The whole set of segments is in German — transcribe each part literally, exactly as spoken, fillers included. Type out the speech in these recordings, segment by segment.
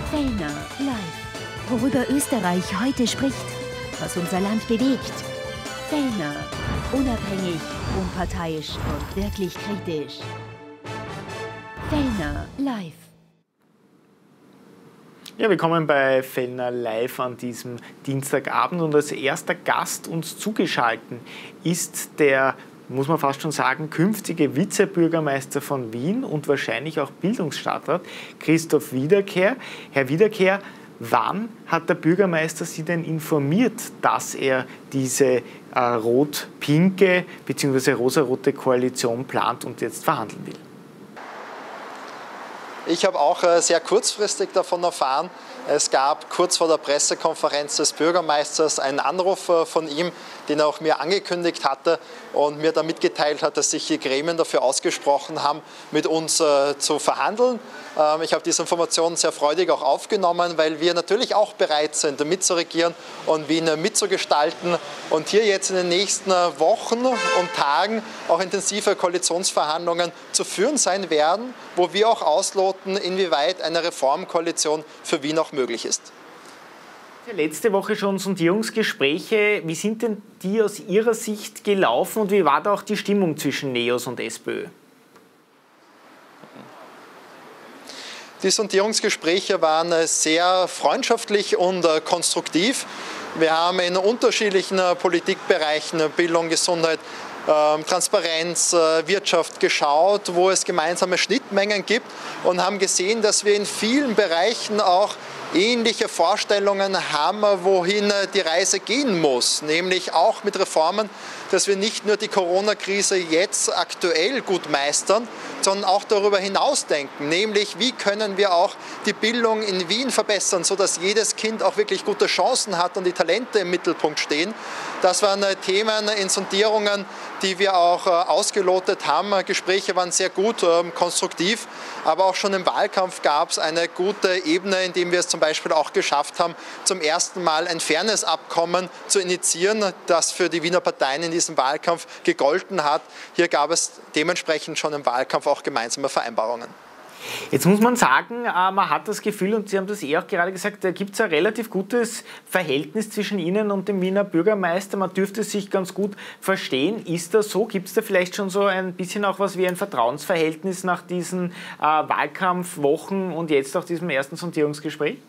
Fellner live. Worüber Österreich heute spricht, was unser Land bewegt. Fellner, unabhängig, unparteiisch und wirklich kritisch. Fellner live. Ja, willkommen bei Fellner live an diesem Dienstagabend und als erster Gast uns zugeschaltet ist der, muss man fast schon sagen, künftige Vizebürgermeister von Wien und wahrscheinlich auch Bildungsstadtrat, Christoph Wiederkehr. Herr Wiederkehr, wann hat der Bürgermeister Sie denn informiert, dass er diese äh, rot-pinke bzw. rosarote Koalition plant und jetzt verhandeln will? Ich habe auch sehr kurzfristig davon erfahren. Es gab kurz vor der Pressekonferenz des Bürgermeisters einen Anruf von ihm, den er auch mir angekündigt hatte und mir dann mitgeteilt hat, dass sich die Gremien dafür ausgesprochen haben, mit uns äh, zu verhandeln. Ähm, ich habe diese Informationen sehr freudig auch aufgenommen, weil wir natürlich auch bereit sind, mitzuregieren und Wien mitzugestalten und hier jetzt in den nächsten Wochen und Tagen auch intensive Koalitionsverhandlungen zu führen sein werden, wo wir auch ausloten, inwieweit eine Reformkoalition für Wien auch möglich ist. Letzte Woche schon Sondierungsgespräche. Wie sind denn die aus Ihrer Sicht gelaufen und wie war da auch die Stimmung zwischen NEOS und SPÖ? Die Sondierungsgespräche waren sehr freundschaftlich und konstruktiv. Wir haben in unterschiedlichen Politikbereichen, Bildung, Gesundheit, Transparenz, Wirtschaft geschaut, wo es gemeinsame Schnittmengen gibt und haben gesehen, dass wir in vielen Bereichen auch ähnliche Vorstellungen haben, wohin die Reise gehen muss, nämlich auch mit Reformen, dass wir nicht nur die Corona-Krise jetzt aktuell gut meistern, sondern auch darüber hinaus denken, nämlich wie können wir auch die Bildung in Wien verbessern, sodass jedes Kind auch wirklich gute Chancen hat und die Talente im Mittelpunkt stehen. Das waren Themen in Sondierungen, die wir auch ausgelotet haben. Gespräche waren sehr gut, konstruktiv, aber auch schon im Wahlkampf gab es eine gute Ebene, in dem wir es zum Beispiel auch geschafft haben, zum ersten Mal ein Fairness-Abkommen zu initiieren, das für die Wiener Parteien in diesem Wahlkampf gegolten hat. Hier gab es dementsprechend schon im Wahlkampf auch gemeinsame Vereinbarungen. Jetzt muss man sagen, man hat das Gefühl, und Sie haben das eh auch gerade gesagt, da gibt es ein relativ gutes Verhältnis zwischen Ihnen und dem Wiener Bürgermeister. Man dürfte sich ganz gut verstehen. Ist das so? Gibt es da vielleicht schon so ein bisschen auch was wie ein Vertrauensverhältnis nach diesen äh, Wahlkampfwochen und jetzt auch diesem ersten Sondierungsgespräch?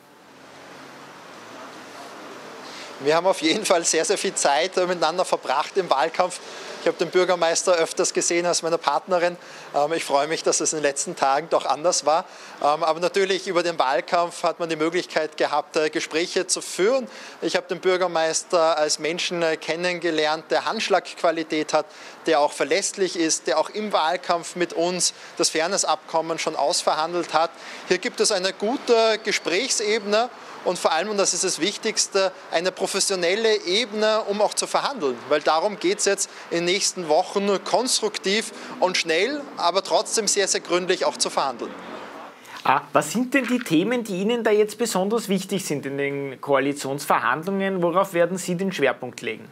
Wir haben auf jeden Fall sehr, sehr viel Zeit miteinander verbracht im Wahlkampf. Ich habe den Bürgermeister öfters gesehen als meine Partnerin. Ich freue mich, dass es in den letzten Tagen doch anders war. Aber natürlich über den Wahlkampf hat man die Möglichkeit gehabt, Gespräche zu führen. Ich habe den Bürgermeister als Menschen kennengelernt, der Handschlagqualität hat, der auch verlässlich ist, der auch im Wahlkampf mit uns das Fairness-Abkommen schon ausverhandelt hat. Hier gibt es eine gute Gesprächsebene. Und vor allem, und das ist das Wichtigste, eine professionelle Ebene, um auch zu verhandeln. Weil darum geht es jetzt in den nächsten Wochen konstruktiv und schnell, aber trotzdem sehr, sehr gründlich auch zu verhandeln. Ah, was sind denn die Themen, die Ihnen da jetzt besonders wichtig sind in den Koalitionsverhandlungen? Worauf werden Sie den Schwerpunkt legen?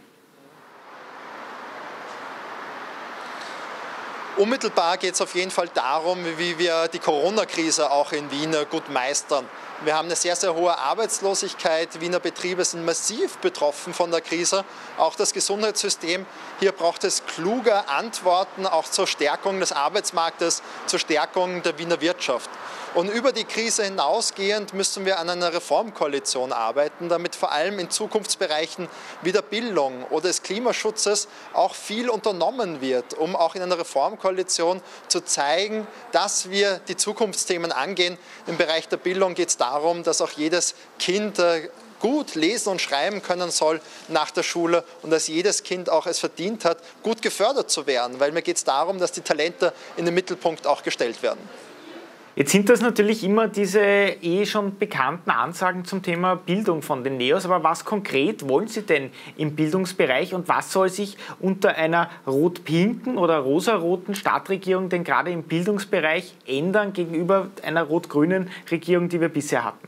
Unmittelbar geht es auf jeden Fall darum, wie wir die Corona-Krise auch in Wien gut meistern. Wir haben eine sehr, sehr hohe Arbeitslosigkeit. Wiener Betriebe sind massiv betroffen von der Krise, auch das Gesundheitssystem. Hier braucht es kluge Antworten auch zur Stärkung des Arbeitsmarktes, zur Stärkung der Wiener Wirtschaft. Und über die Krise hinausgehend müssen wir an einer Reformkoalition arbeiten, damit vor allem in Zukunftsbereichen wie der Bildung oder des Klimaschutzes auch viel unternommen wird, um auch in einer Reformkoalition zu zeigen, dass wir die Zukunftsthemen angehen. Im Bereich der Bildung geht es darum, dass auch jedes Kind gut lesen und schreiben können soll nach der Schule und dass jedes Kind auch es verdient hat, gut gefördert zu werden, weil mir geht es darum, dass die Talente in den Mittelpunkt auch gestellt werden. Jetzt sind das natürlich immer diese eh schon bekannten Ansagen zum Thema Bildung von den NEOS, aber was konkret wollen Sie denn im Bildungsbereich und was soll sich unter einer rot-pinken oder rosaroten Stadtregierung denn gerade im Bildungsbereich ändern gegenüber einer rot-grünen Regierung, die wir bisher hatten?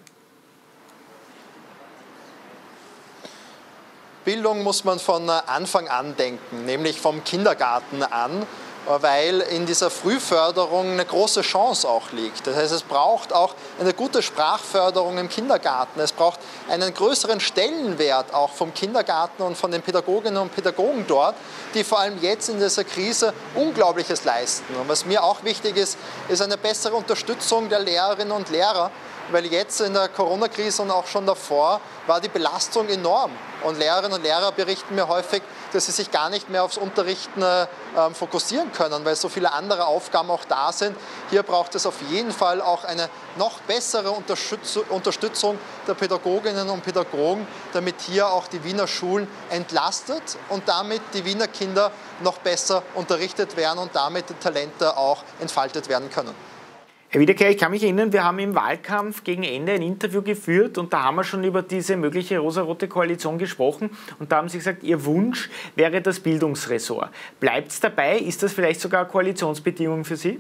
Bildung muss man von Anfang an denken, nämlich vom Kindergarten an. weil in dieser Frühförderung eine große Chance auch liegt. Das heißt, es braucht auch eine gute Sprachförderung im Kindergarten. Es braucht einen größeren Stellenwert auch vom Kindergarten und von den Pädagoginnen und Pädagogen dort, die vor allem jetzt in dieser Krise Unglaubliches leisten. Und was mir auch wichtig ist, ist eine bessere Unterstützung der Lehrerinnen und Lehrer, weil jetzt in der Corona-Krise und auch schon davor war die Belastung enorm. Und Lehrerinnen und Lehrer berichten mir häufig, dass sie sich gar nicht mehr aufs Unterrichten äh, fokussieren können, weil so viele andere Aufgaben auch da sind. Hier braucht es auf jeden Fall auch eine noch bessere Unterstütz Unterstützung der Pädagoginnen und Pädagogen, damit hier auch die Wiener Schulen entlastet und damit die Wiener Kinder noch besser unterrichtet werden und damit die Talente auch entfaltet werden können. Herr Wiederkehr, ich kann mich erinnern, wir haben im Wahlkampf gegen Ende ein Interview geführt und da haben wir schon über diese mögliche rosarote Koalition gesprochen und da haben Sie gesagt, Ihr Wunsch wäre das Bildungsressort. Bleibt es dabei? Ist das vielleicht sogar eine Koalitionsbedingung für Sie?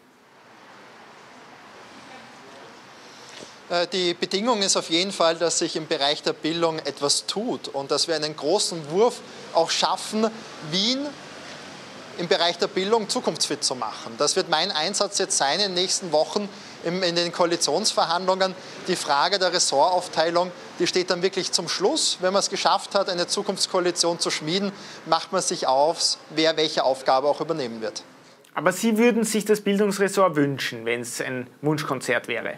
Die Bedingung ist auf jeden Fall, dass sich im Bereich der Bildung etwas tut und dass wir einen großen Wurf auch schaffen, Wien im Bereich der Bildung zukunftsfit zu machen. Das wird mein Einsatz jetzt sein in den nächsten Wochen in den Koalitionsverhandlungen. Die Frage der Ressortaufteilung, die steht dann wirklich zum Schluss. Wenn man es geschafft hat, eine Zukunftskoalition zu schmieden, macht man sich auf, wer welche Aufgabe auch übernehmen wird. Aber Sie würden sich das Bildungsressort wünschen, wenn es ein Wunschkonzert wäre?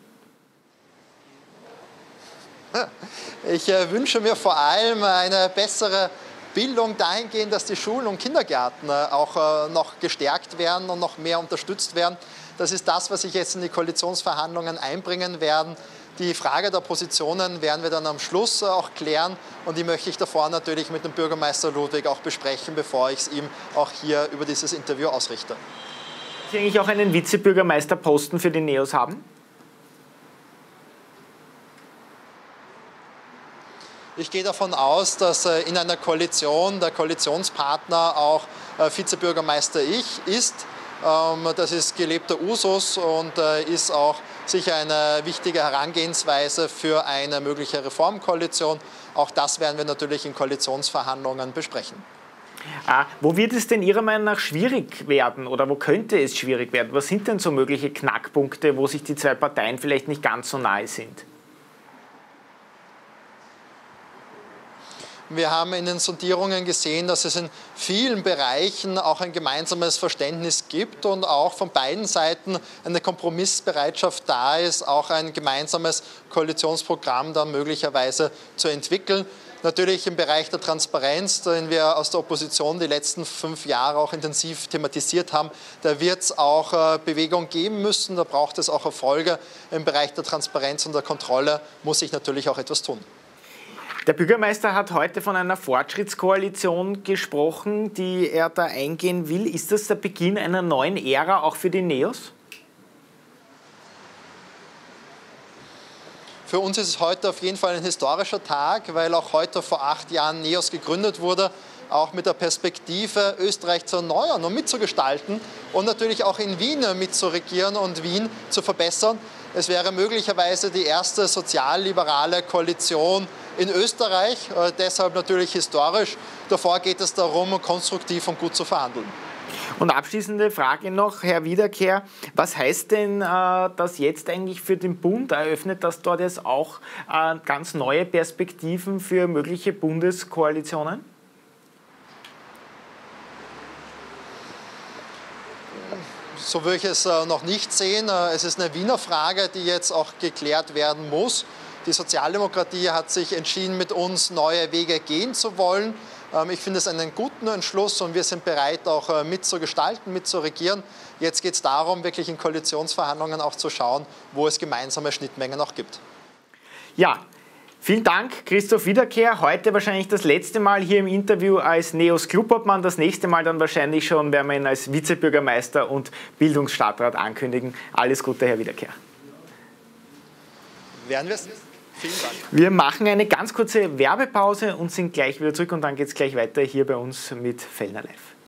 Ich wünsche mir vor allem eine bessere Bildung dahingehend, dass die Schulen und Kindergärten auch noch gestärkt werden und noch mehr unterstützt werden. Das ist das, was ich jetzt in die Koalitionsverhandlungen einbringen werde. Die Frage der Positionen werden wir dann am Schluss auch klären und die möchte ich davor natürlich mit dem Bürgermeister Ludwig auch besprechen, bevor ich es ihm auch hier über dieses Interview ausrichte. Sie eigentlich auch einen Vizebürgermeisterposten für die NEOS haben? Ich gehe davon aus, dass in einer Koalition der Koalitionspartner auch Vizebürgermeister ich ist. Das ist gelebter Usus und ist auch sicher eine wichtige Herangehensweise für eine mögliche Reformkoalition. Auch das werden wir natürlich in Koalitionsverhandlungen besprechen. Ah, wo wird es denn Ihrer Meinung nach schwierig werden oder wo könnte es schwierig werden? Was sind denn so mögliche Knackpunkte, wo sich die zwei Parteien vielleicht nicht ganz so nahe sind? Wir haben in den Sondierungen gesehen, dass es in vielen Bereichen auch ein gemeinsames Verständnis gibt und auch von beiden Seiten eine Kompromissbereitschaft da ist, auch ein gemeinsames Koalitionsprogramm dann möglicherweise zu entwickeln. Natürlich im Bereich der Transparenz, den wir aus der Opposition die letzten fünf Jahre auch intensiv thematisiert haben, da wird es auch Bewegung geben müssen, da braucht es auch Erfolge. Im Bereich der Transparenz und der Kontrolle muss sich natürlich auch etwas tun. Der Bürgermeister hat heute von einer Fortschrittskoalition gesprochen, die er da eingehen will. Ist das der Beginn einer neuen Ära auch für die NEOS? Für uns ist es heute auf jeden Fall ein historischer Tag, weil auch heute vor acht Jahren NEOS gegründet wurde, auch mit der Perspektive, Österreich zu erneuern und mitzugestalten und natürlich auch in Wien mitzuregieren und Wien zu verbessern. Es wäre möglicherweise die erste sozialliberale Koalition in Österreich, äh, deshalb natürlich historisch. Davor geht es darum, konstruktiv und gut zu verhandeln. Und abschließende Frage noch, Herr Wiederkehr, was heißt denn äh, das jetzt eigentlich für den Bund? Eröffnet das dort jetzt auch äh, ganz neue Perspektiven für mögliche Bundeskoalitionen? So würde ich es noch nicht sehen. Es ist eine Wiener Frage, die jetzt auch geklärt werden muss. Die Sozialdemokratie hat sich entschieden, mit uns neue Wege gehen zu wollen. Ich finde es einen guten Entschluss und wir sind bereit, auch mitzugestalten, mitzuregieren. Jetzt geht es darum, wirklich in Koalitionsverhandlungen auch zu schauen, wo es gemeinsame Schnittmengen auch gibt. Ja. Vielen Dank, Christoph Wiederkehr. Heute wahrscheinlich das letzte Mal hier im Interview als NEOS Clubobmann. Das nächste Mal dann wahrscheinlich schon, werden wir ihn als Vizebürgermeister und Bildungsstadtrat ankündigen. Alles Gute, Herr Wiederkehr. Werden wir es? Vielen Dank. Wir machen eine ganz kurze Werbepause und sind gleich wieder zurück und dann geht es gleich weiter hier bei uns mit Fellner Live.